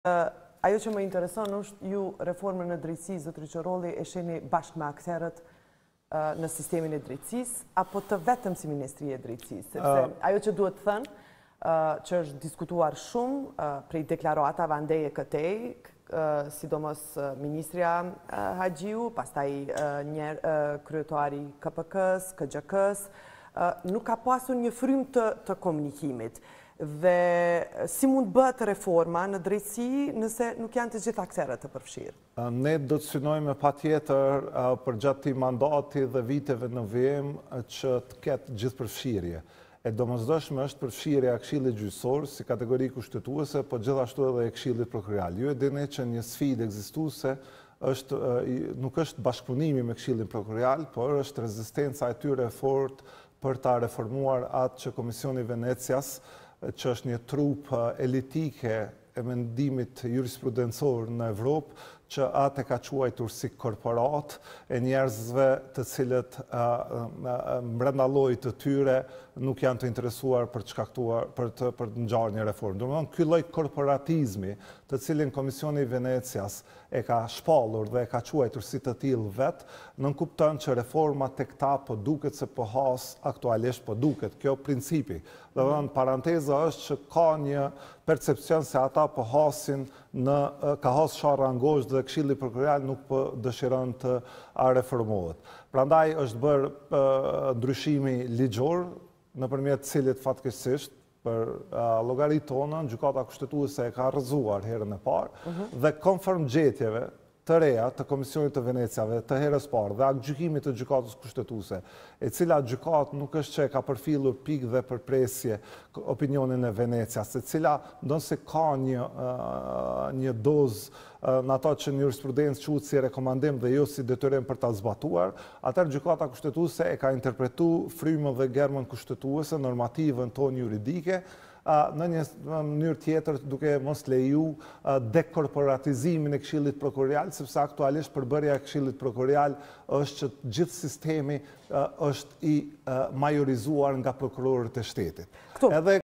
Ajo që më intereson është ju reformën në drejtësi, zotëri Qorolli, e sheni bashkë me akterët në sistemin e drejtësisë, apo të vetëm si Ministri e Drejtësisë? Sepse ajo që duhet thënë, që është diskutuar shumë prej deklaratave andeje këtej, sidomos Ministrja Haxhiu, pastaj kryetari KPK-s, KXK-s, nuk ka pasur një frym të komunikimit. Dhe si mund bëhet reforma në drejtësi nëse nuk janë të gjithë akterët të përfshirë? Ne do të synojmë patjetër për gjatë këtij mandati dhe viteve në vijim që të ketë gjithë përfshirje. E domosdoshme është përfshirja e Këshillit Gjyqësor si kategori kushtetuese, po gjithashtu edhe e Këshillit Prokurorial. Ju e dini që një sfidë ekzistuese nuk është bashkëpunimi me Këshillin Prokurorial, por është rezistenca e tyre e fortë për ta reformuar atë që Komisioni i Venecias, që është një trup elitike e mendimit jurisprudencor në Evropë, që atë e ka quajtur si korporat e njerëzve të cilët brenda llojit të tyre nuk janë të interesuar për të shkaktuar për të ngjarë një reformë. Domethënë ky lloj korporatizmi, të cilin Komisioni i Venecias e ka shpallur dhe e ka quajtur si të tillë vet, nënkupton që reforma tek ta po duket se po has aktualisht po duket. Kjo principi. Domethënë paranteza është që ka një percepcion se ata po hasin ka has sharr angozh dhe Këshilli Prokurorial nuk po dëshiron të reformohet. Prandaj është bërë ndryshimi ligjor nëpërmjet cilit fatkeqësisht për llogaritë tona gjykata kushtetuese e ka rrëzuar herën e parë dhe konform gjetjeve të reja të Komisionit të Veneciave të herës parë dhe gjykimit të gjykatës kushtetuese, e cila gjykatë nuk është që e ka përfillur pikë dhe përpresje opinionin e Venecias, e cila ndonse ka një dozë në ato që në jurisprudencë quhet si rekomandim dhe jo si detyrim për ta zbatuar, atëherë gjykata kushtetuese e ka interpretuar frymën dhe germën kushtetuese, normativën tonë juridike, në një mënyrë tjetër duke mos leju dekorporatizimin e Këshillit Prokurorial, sepse aktualisht përbërja e Këshillit Prokurorial është që gjithë sistemi është i majorizuar nga prokurorët e shtetit.